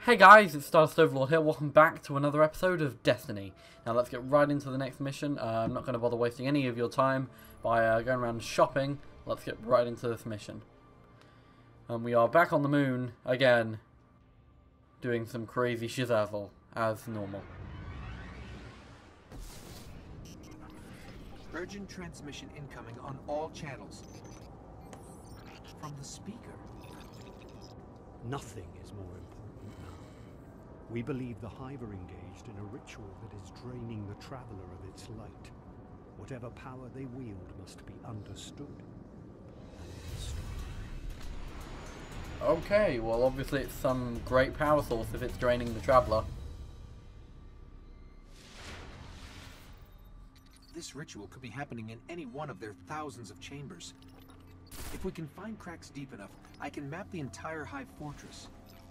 Hey guys, it's Stardust Overlord here. Welcome back to another episode of Destiny. Now let's get right into the next mission. I'm not going to bother wasting any of your time by going around shopping. Let's get right into this mission. We are back on the moon again, doing some crazy shizazzle as normal. Urgent transmission incoming on all channels. From the speaker. Nothing is more important now. We believe the Hive are engaged in a ritual that is draining the Traveler of its light. Whatever power they wield must be understood. Okay, well obviously it's some great power source if it's draining the Traveler. This ritual could be happening in any one of their thousands of chambers. If we can find cracks deep enough, I can map the entire Hive fortress.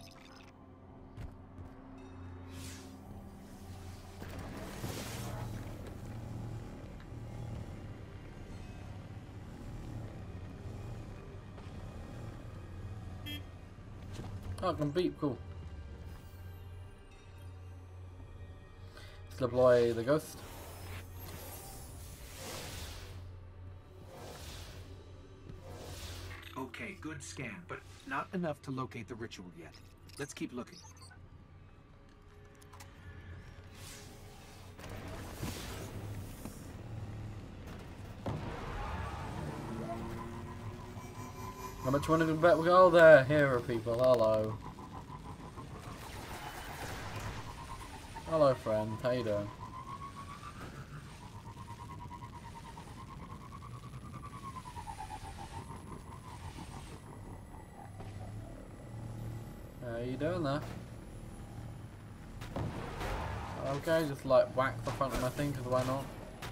Oh, it can beep, cool. Let's deploy the ghost. Okay, good scan, but not enough to locate the ritual yet. Let's keep looking. How much want to bet we go there? Hero people, hello. Hello friend, how you doing? How you doing there? Okay, just like whack the front of my thing, because why not?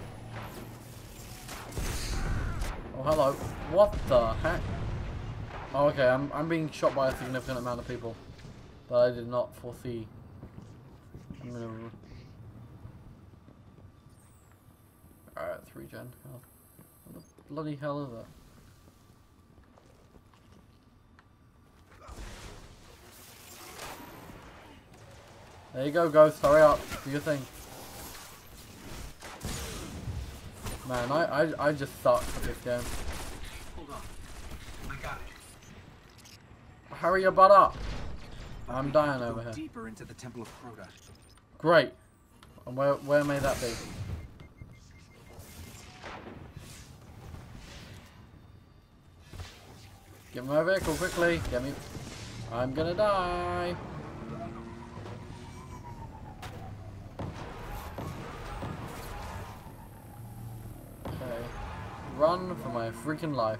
Oh hello, what the heck? Oh, okay, I'm being shot by a significant amount of people that I did not foresee. I'm gonna... Alright, it's regen. Oh, what the bloody hell is that? There you go, Ghost, hurry up, do your thing. Man, I just suck at this game. Hold on. I got it. Hurry your butt up! But I'm we dying have to over go here. Deeper into the Temple of Crota. Great. And where may that be? Get my vehicle quickly. Get me. I'm gonna die. Okay. Run for my freaking life.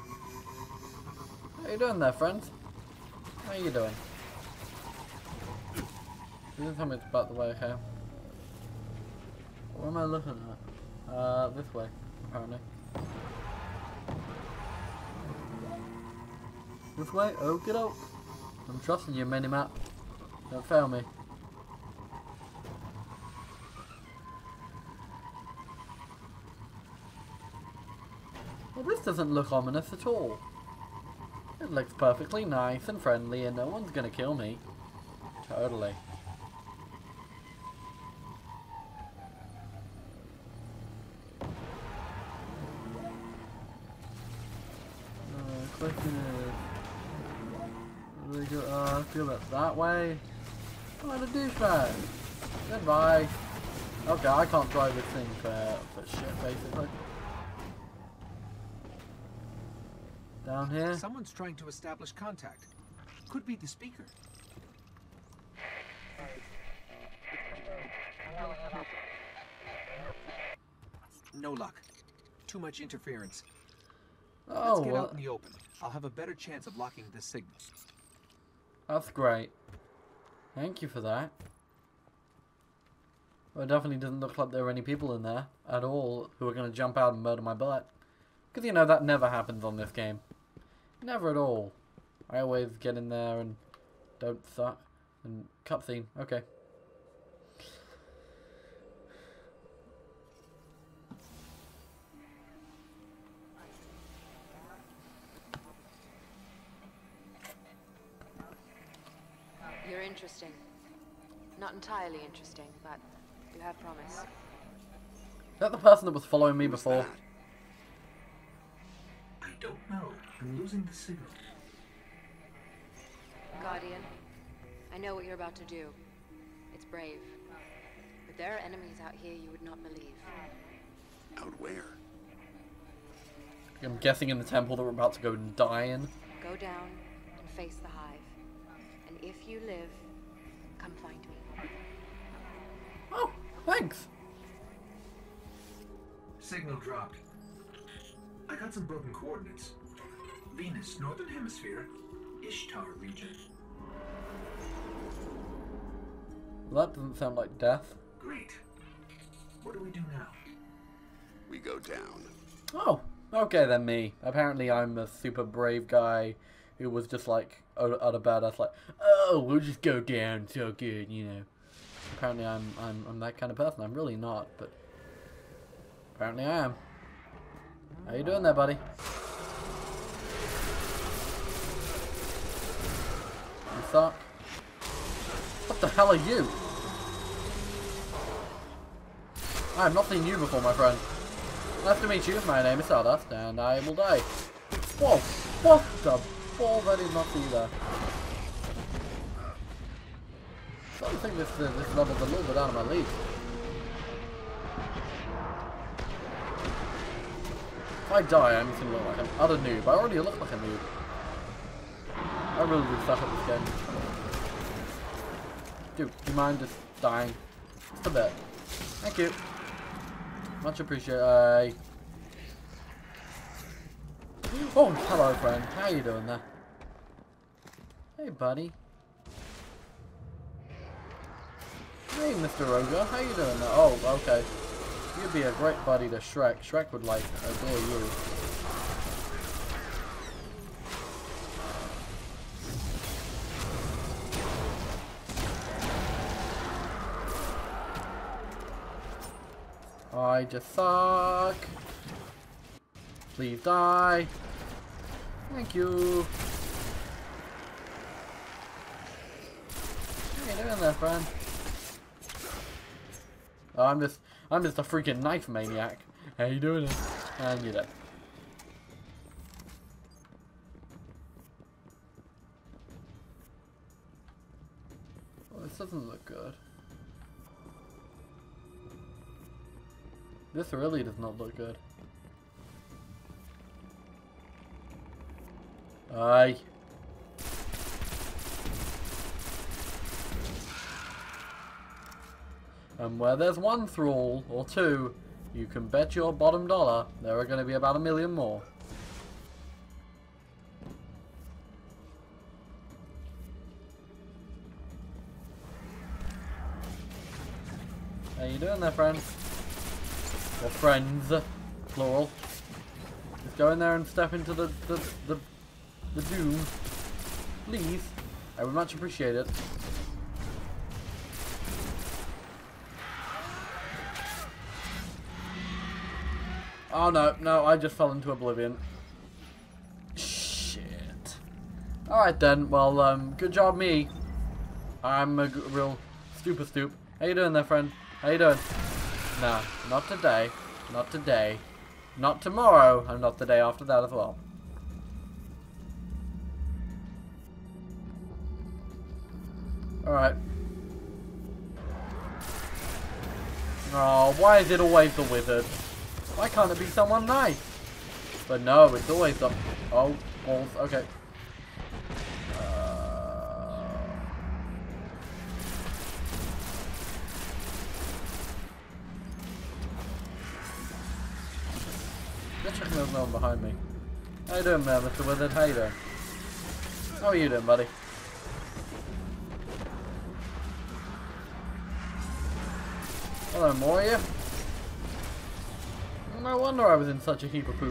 How you doing there, friends? How you doing? You didn't tell me it's about the way, okay? What am I looking at? This way, apparently. This way? Okie doke. I'm trusting you, Minimap. Don't fail me. Well, this doesn't look ominous at all. It looks perfectly nice and friendly and no one's gonna kill me. Totally. Question is, do we go, feel it that way? What a douchebag! Goodbye. Okay, I can't drive this thing for shit, basically. Down here. Someone's trying to establish contact. Could be the speaker. No luck. Too much interference. Oh, Let's get well, out in the open. I'll have a better chance of locking this signal. that's great. Thank you for that. Well, it definitely doesn't look like there are any people in there at all who are going to jump out and murder my butt. Because, you know, that never happens on this game. Never at all. I always get in there and don't suck. And cutscene. Okay. You're in interesting. Not entirely interesting, but you have promise. Is that the person that was following me Who's before? that? I don't know. I'm losing the signal. Guardian, I know what you're about to do. It's brave. But there are enemies out here you would not believe. Out where? I'm guessing in the temple that we're about to go and die in. Go down and face the hive. And if you live, come find me. Oh, thanks. Signal dropped. I got some broken coordinates. Venus, Northern Hemisphere, Ishtar region. Well, that doesn't sound like death. Great. What do we do now? We go down. Oh, okay then me. Apparently I'm a super brave guy who was just like out of badass like, oh, we'll just go down so good, you know. Apparently I'm that kind of person. I'm really not, but apparently I am. How you doing there, buddy? You suck. What the hell are you? I have not seen you before, my friend. Nice to meet you. My name is Stardust, and I will die. Whoa! What the balls? I did not see that. I think this level's a little bit out of my league. If I die, I'm just gonna look like an utter noob. I already look like a noob. I really do suck at this game. Dude, do you mind just dying? Just a bit. Thank you. Much appreciated. Oh, hello, friend. How you doing there? Hey, buddy. Hey, Mr. Ogre. How you doing there? Oh, okay. You'd be a great buddy to Shrek. Shrek would, like, adore you. I just suck. Please die. Thank you. How you doing there, friend? Oh, I'm just a freaking knife maniac. How you doing it? And you're dead. Well, this doesn't look good. This really does not look good. Aye. And where there's one thrall, or two, you can bet your bottom dollar there are going to be about 1 million more. How you doing there, friend? Or friends, plural. Just go in there and step into the doom. Please. I would much appreciate it. Oh no, I just fell into oblivion. Shit. Alright then, well, good job me. I'm a real stoop. How you doing there, friend? How you doing? Nah, not today. Not today. Not tomorrow, and not the day after that as well. Alright. Oh, why is it always the wizard? Why can't it be someone nice? But no, it's always the... Oh, balls, okay. Just checking there's no one behind me. How you doing, man, Mr. Wizard? How you doing? How are you doing, buddy? Hello, more of you? No wonder I was in such a heap of poop.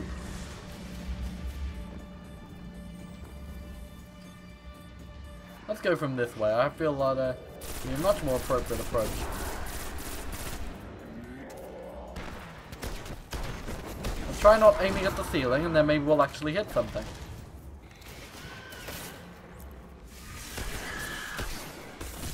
Let's go from this way. I feel like a much more appropriate approach. Let's try not aiming at the ceiling, and then maybe we'll actually hit something.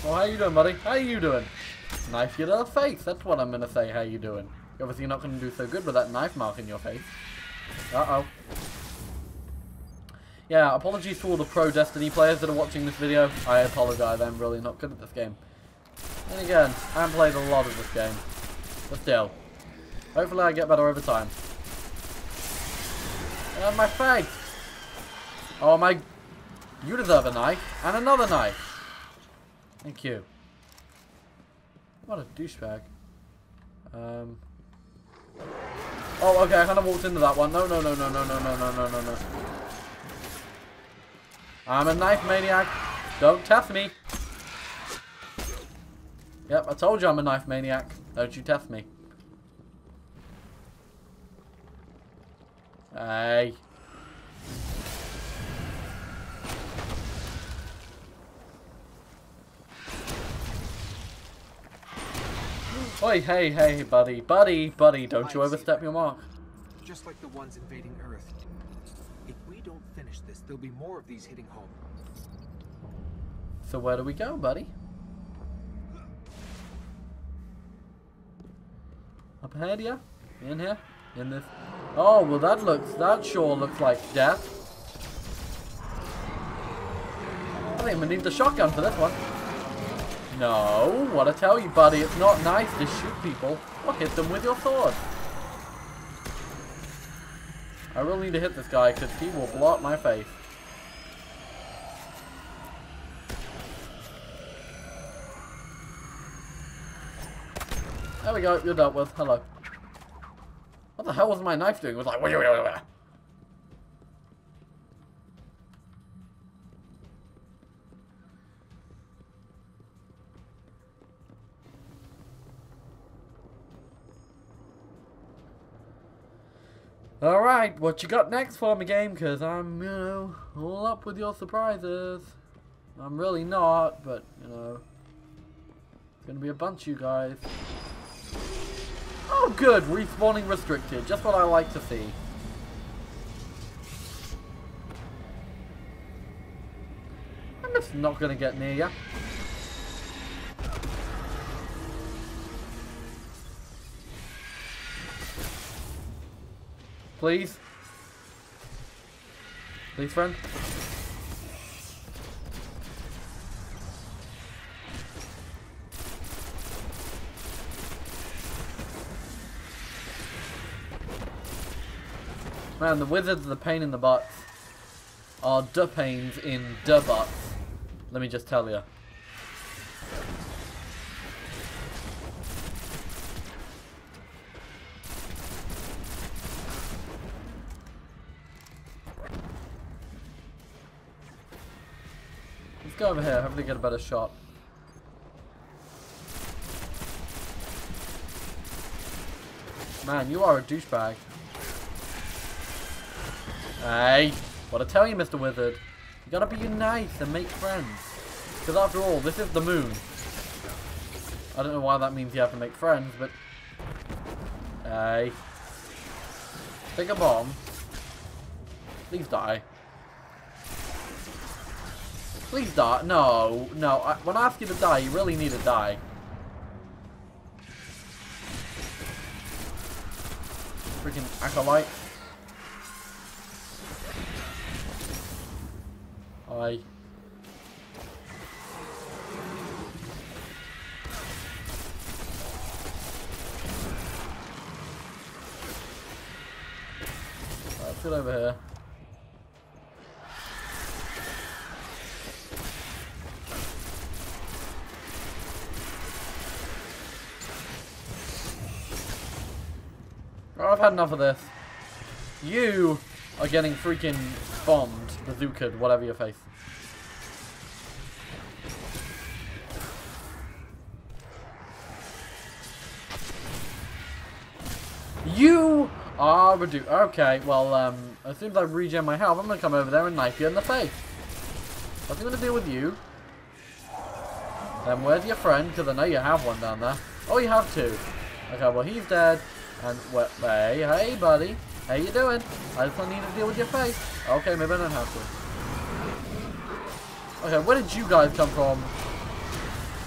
Well, how you doing, buddy? How you doing? Knife you to the face. That's what I'm gonna say. How you doing? You're obviously not gonna do so good with that knife mark in your face. Uh-oh. Yeah, apologies to all the pro Destiny players that are watching this video. I apologize. I'm really not good at this game. And again, I haven't played a lot of this game. But still. Hopefully I get better over time. My face! Oh my... You deserve a knife. And another knife. Thank you. What a douchebag. Oh, okay, I kind of walked into that one. No. I'm a knife maniac. Don't test me. Yep, I told you I'm a knife maniac. Don't you test me. Hey. Oi, hey, buddy, don't you overstep your mark. Just like the ones invading Earth. If we don't finish this, there'll be more of these hitting home. So where do we go, buddy? Up ahead, yeah? In here? In this? Oh, well that sure looks like death. I think we need the shotgun for this one. No, what I tell you, buddy, it's not nice to shoot people or hit them with your sword. I really need to hit this guy because he will block my face. There we go, you're dealt with. Hello. What the hell was my knife doing? It was like... Alright, what you got next for me, game? Because I'm, you know, all up with your surprises. I'm really not, but, you know, it's going to be a bunch of you guys. Oh, good. Respawning restricted. Just what I like to see. I'm just not going to get near you. Please. Please, friend. Man, the wizards are the pain in the butts. Are the pains in the butts. Let me just tell you. Let's go over here, hopefully get a better shot. Man, you are a douchebag. Hey, what I tell you, Mr. Wizard. You gotta be nice and make friends. Because after all, this is the moon. I don't know why that means you have to make friends, but... Hey. Take a bomb. Please die. Please die. No, no. When I ask you to die, you really need to die. Freaking acolyte. Hi. Let's get over here. Oh, I've had enough of this. You are getting freaking bombed, bazookaed, whatever your face. You are reduced. Okay, well, as soon as I regen my health, I'm gonna come over there and knife you in the face. What's he gonna deal with you? Then where's your friend? Because I know you have one down there. Oh, you have two. Okay, well, he's dead. And, hey, buddy. How you doing? I just need to deal with your face. Okay, maybe I don't have to. Okay, where did you guys come from?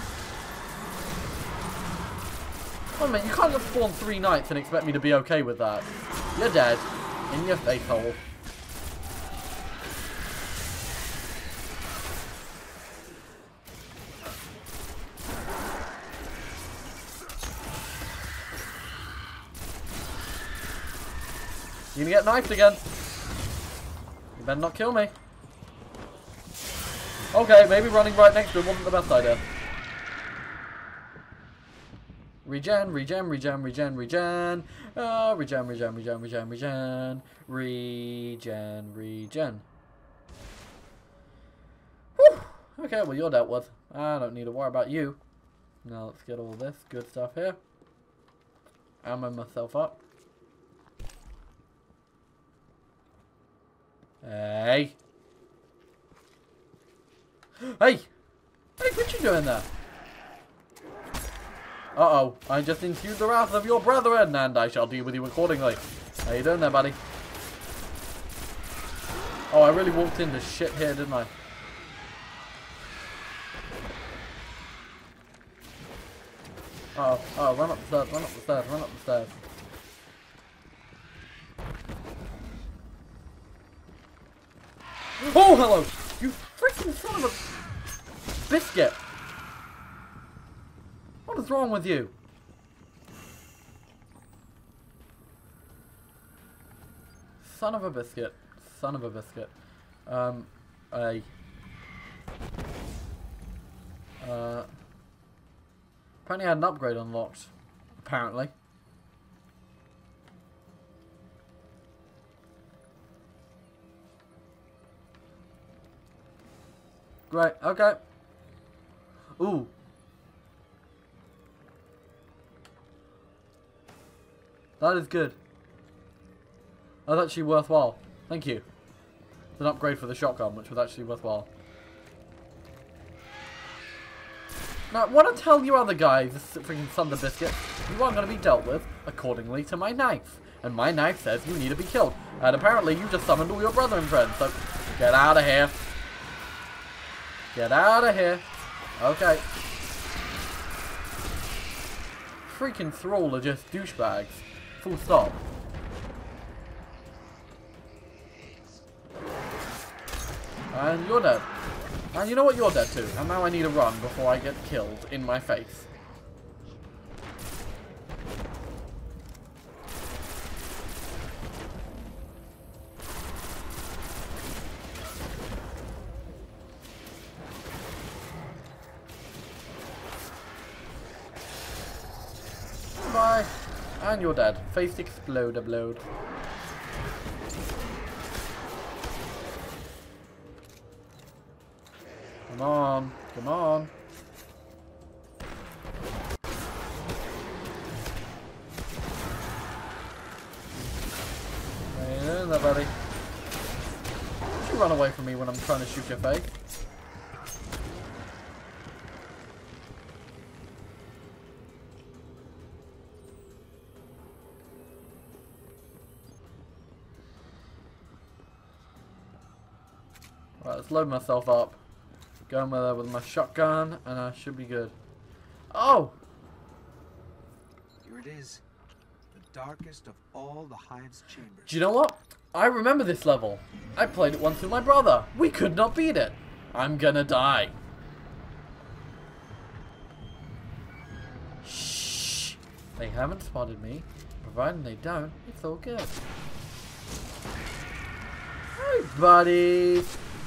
Oh man, you can't just spawn 3 knights and expect me to be okay with that. You're dead. In your face hole. You're gonna get knifed again. You better not kill me. Okay, maybe running right next to him wasn't the best idea. Regen, regen, regen, regen, regen. Regen, regen, regen, regen, regen. Regen, regen. Whew. Okay, well you're dealt with. I don't need to worry about you. Now let's get all this good stuff here. Ammo myself up. Hey. Hey! Hey, what you doing there? Uh-oh, I just ensued the wrath of your brethren, and I shall deal with you accordingly. How you doing there, buddy? Oh, I really walked into shit here, didn't I? Uh-oh, oh, run up the stairs, run up the stairs, run up the stairs. Oh, hello! You freaking son of a biscuit! What is wrong with you? Son of a biscuit. Son of a biscuit. Apparently I had an upgrade unlocked. Apparently. Great, okay. Ooh. That is good. That's actually worthwhile. Thank you. It's an upgrade for the shotgun, which was actually worthwhile. Now, what I tell you other guys, this freaking Thunder Biscuit, you are going to be dealt with accordingly to my knife. And my knife says you need to be killed. And apparently you just summoned all your brother and friends, so get out of here. Get out of here. Okay. Freaking Thrall are just douchebags. Full stop. And you're dead. And you know what? You're dead too. And now I need to run before I get killed in my face. Bye. And you're dead. Face explode, upload. Come on. Come on. How you doing there, buddy? Don't you run away from me when I'm trying to shoot your face. Right, let's load myself up. Go in there with my shotgun, and I should be good. Oh! Here it is. The darkest of all the Hive's chambers. Do you know what? I remember this level. I played it once with my brother. We could not beat it. I'm gonna die. Shh. They haven't spotted me. Providing they don't, it's all good. Hey, buddy.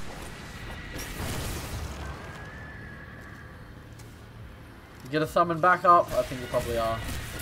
You gonna summon back up? I think you probably are.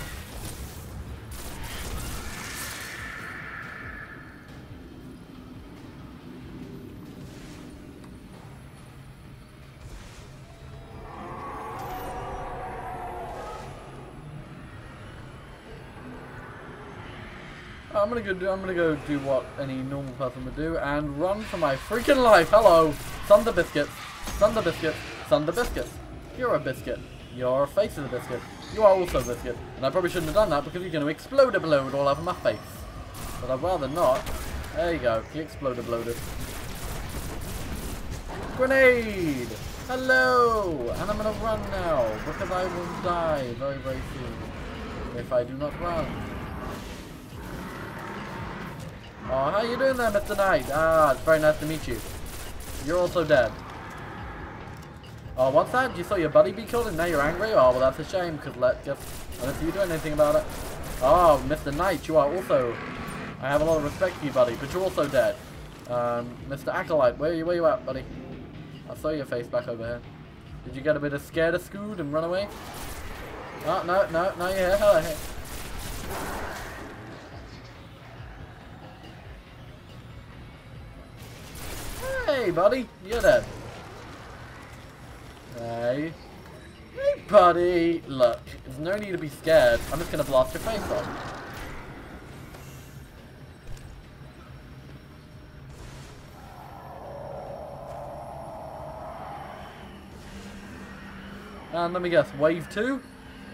I'm gonna go do what any normal person would do and run for my freaking life. Hello, Thunder Biscuit, Thunder Biscuit, Thunder Biscuit. You're a biscuit. Your face is a biscuit. You are also a biscuit. And I probably shouldn't have done that because you're going to explode a bloat all over my face. But I'd rather not. There you go. He exploded bloated. Grenade! Hello! And I'm going to run now because I will die very, very soon. if I do not run. Oh, how you doing there, Mr. Knight? Ah, it's very nice to meet you. You're also dead. Oh, what's that? You saw your buddy be killed and now you're angry? Oh, well, that's a shame, because let's see you do anything about it. Oh, Mr. Knight, you are also... I have a lot of respect for you, buddy, but you're also dead. Mr. Acolyte, where you at, buddy? I saw your face back over here. Did you get a bit of scared of Scoot and run away? Oh, no, you're here. Hello, hey. Hey, buddy, you're dead. Hey, buddy. Look, there's no need to be scared. I'm just gonna blast your face off. And let me guess, wave 2?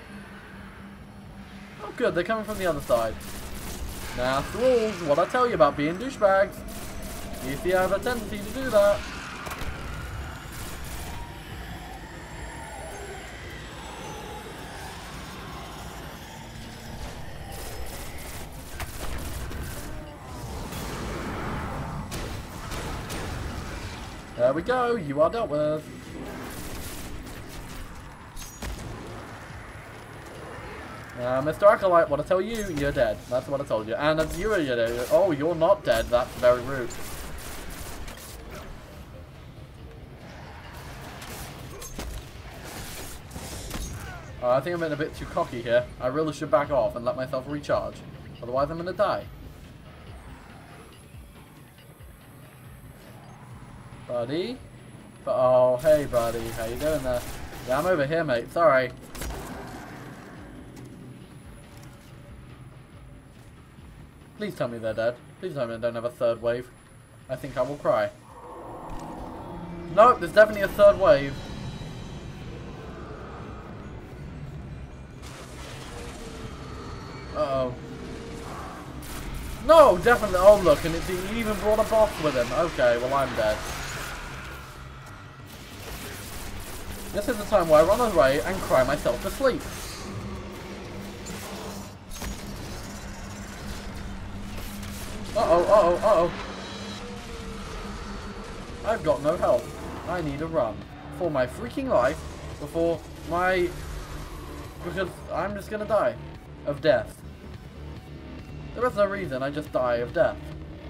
Oh good, they're coming from the other side. Now, after all, what I tell you about being douchebags. You see I have a tendency to do that. There we go, you are dealt with. Mr. Acolyte, what I tell you, you're dead. That's what I told you. And as you're dead. Oh, you're not dead. That's very rude. I think I'm getting a bit too cocky here. I really should back off and let myself recharge. Otherwise, I'm gonna die. Buddy? Oh, hey, buddy. How you doing there? Yeah, I'm over here, mate. Sorry. Please tell me they're dead. Please tell me I don't have a third wave. I think I will cry. Nope, there's definitely a third wave. Uh-oh. No, definitely. Oh, look, and he even brought a boss with him. Okay, well, I'm dead. This is the time where I run away and cry myself to sleep. Uh-oh. I've got no health. I need to run. For my freaking life. Because I'm just gonna die. Of death. There is no reason, I just die of death.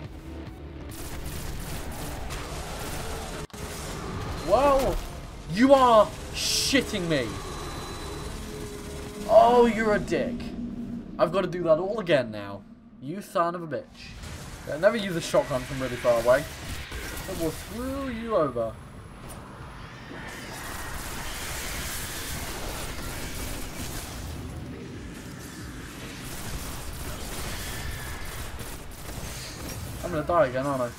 Well, you are shitting me. Oh, you're a dick. I've got to do that all again now. You son of a bitch. Yeah, never use a shotgun from really far away. It will screw you over. I'm gonna die again, aren't I?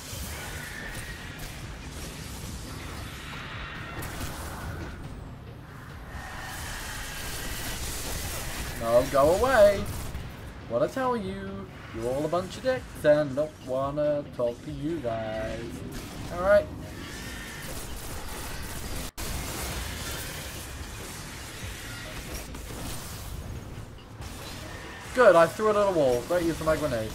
No, go away! What I tell you, you're all a bunch of dicks and don't wanna talk to you guys. Alright. Good, I threw it at a wall. Great use of my grenade.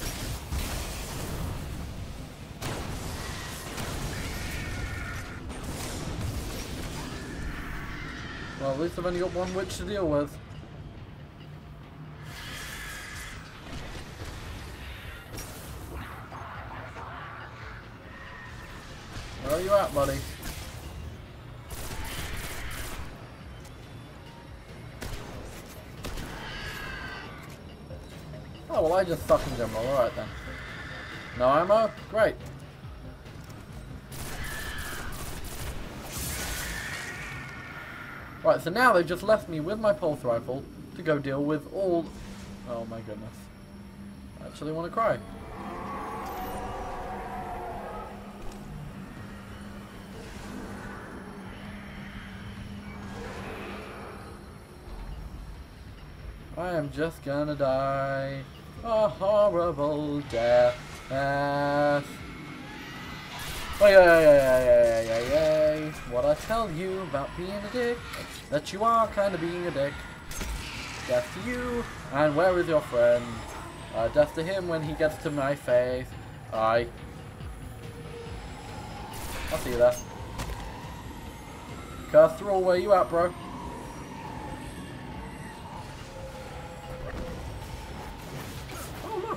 Well, at least I've only got one witch to deal with. Where are you at, buddy? Oh, well, I just suck in general. Alright then. No ammo? Great. Right, so now they've just left me with my pulse rifle to go deal with all... Oh my goodness. I actually want to cry. I am just gonna die a horrible death. What I tell you about being a dick, that you are kind of being a dick. Death to you. And where is your friend? Death to him when he gets to my face. Aye. I'll see you there. Curse through, where you at, bro? Oh, look.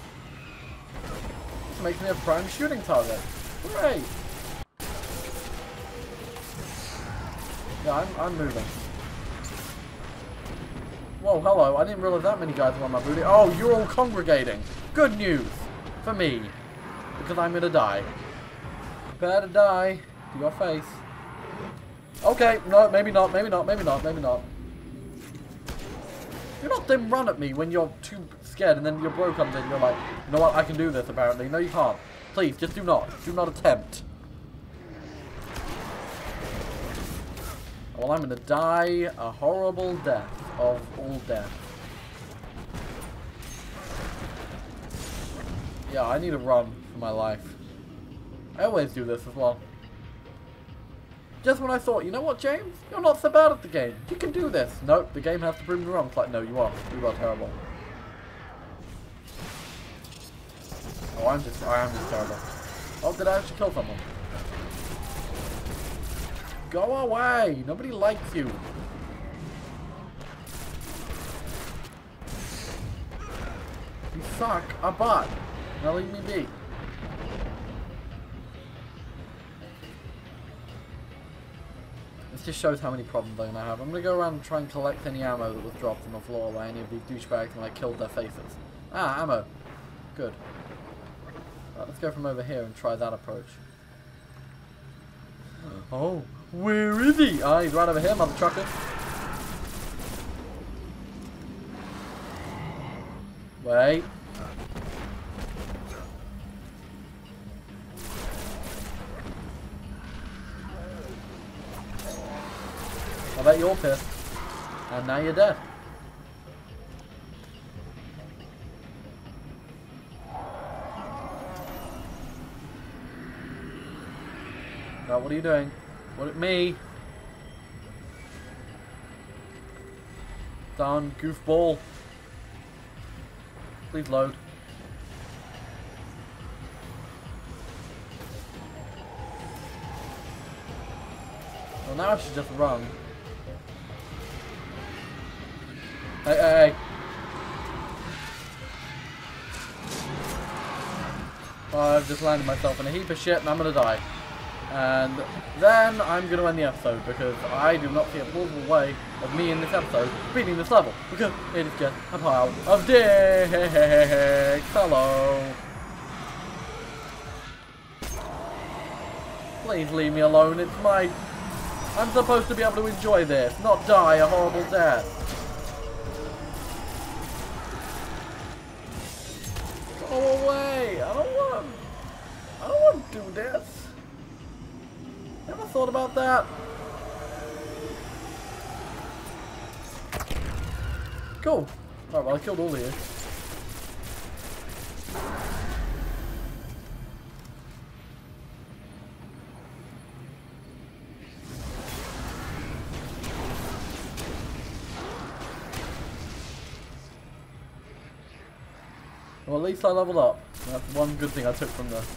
This makes me a prime shooting target. Great. Yeah, I'm moving. Whoa, hello. I didn't realize that many guys were on my booty. Oh, you're all congregating. Good news. For me. Because I'm gonna die. Prepare to die. To your face. Okay, no, maybe not, maybe not, maybe not, maybe not. Do not then run at me when you're too scared and then your bro comes in and you're like, you know what, I can do this apparently. No, you can't. Please, just do not. Do not attempt. Well, I'm gonna die a horrible death of all death. Yeah, I need to run for my life. I always do this as well. Just when I thought, you know what, James? You're not so bad at the game. You can do this. Nope, the game has to prove me wrong. It's like, no, you are. You are terrible. Oh, I am just terrible. Oh, did I actually kill someone? Go away! Nobody likes you. You suck a butt. Now leave me be. This just shows how many problems I'm gonna have. I'm gonna go around and try and collect any ammo that was dropped on the floor by any of these douchebags and I killed their faces. Ah, ammo. Good. Right, let's go from over here and try that approach. Oh, where is he? Ah, he's right over here, mother trucker. Wait. I bet you're pissed. And now you're dead. Now what are you doing? What at me? Done, goofball. Please load. Well, now I should just run. Hey, hey, hey. I've just landed myself in a heap of shit and I'm gonna die. And then I'm gonna end the episode because I do not see a plausible way of me in this episode beating this level because it is just a pile of dicks. Hello. Please leave me alone. It's my... I'm supposed to be able to enjoy this, not die a horrible death. Go away! I don't want to do this. Never thought about that. Cool. Alright, well I killed all of you. Well, at least I leveled up. That's one good thing I took from this.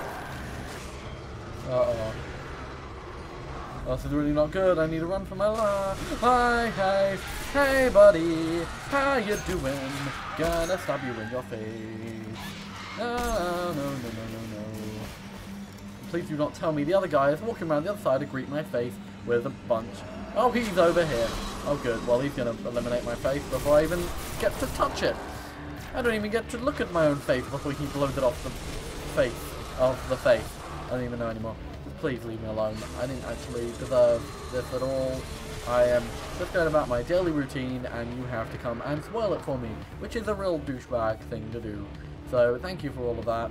Uh-oh. This is really not good. I need to run for my life. Hi, hey, hey, buddy. How you doing? Gonna stab you in your face. No, no, no, no, no, no. Please do not tell me the other guy is walking around the other side to greet my face with a bunch. Oh, he's over here. Oh, good. Well, he's gonna eliminate my face before I even get to touch it. I don't even get to look at my own face before he blows it off the face. Off the face. I don't even know anymore. Please leave me alone. I didn't actually deserve this at all. I am just going about my daily routine and you have to come and spoil it for me, which is a real douchebag thing to do. So thank you for all of that.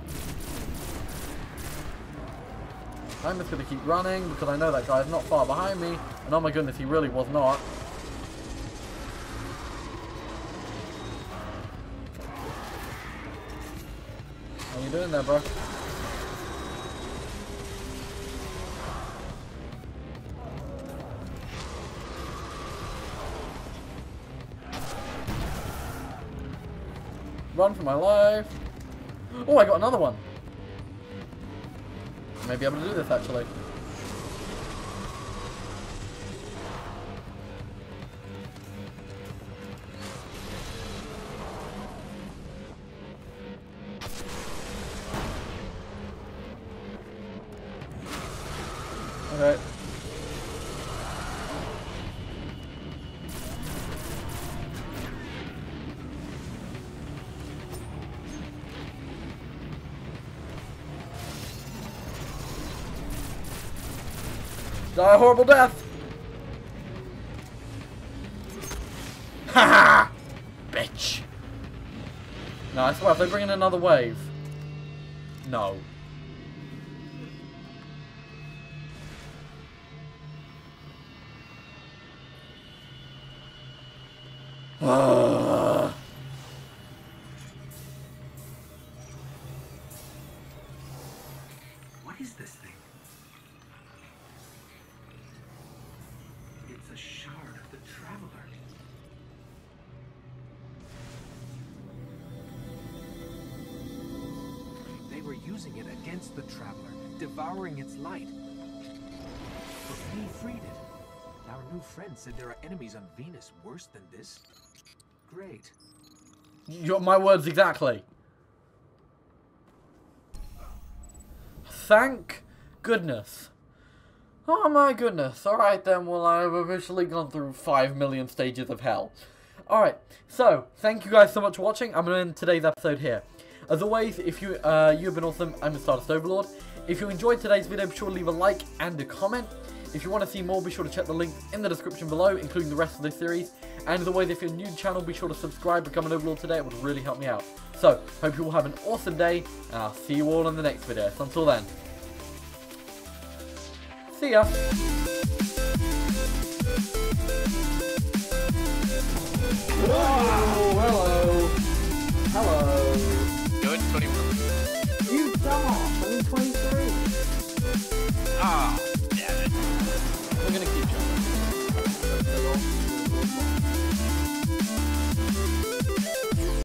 I'm just going to keep running because I know that guy is not far behind me. And oh my goodness, he really was not. How you doing there, bro? Run for my life. Oh, I got another one. I may be able to do this, actually. Okay. Die a horrible death! Ha! Bitch! No, I swear, if they bring in another wave... No. What is this thing? It's a shard of the Traveler. They were using it against the Traveler, devouring its light. But we freed it. Our new friend said there are enemies on Venus worse than this. Great. My words exactly. Thank goodness. Oh my goodness. Alright then, well, I've officially gone through 5 million stages of hell. Alright, so, thank you guys so much for watching. I'm going to end today's episode here. As always, if you've been awesome, I'm the Stardust Overlord. If you enjoyed today's video, be sure to leave a like and a comment. If you want to see more, be sure to check the links in the description below, including the rest of this series. And as always, if you're new to the channel, be sure to subscribe, become an Overlord today. It would really help me out. So, hope you all have an awesome day, and I'll see you all in the next video. So until then, see ya!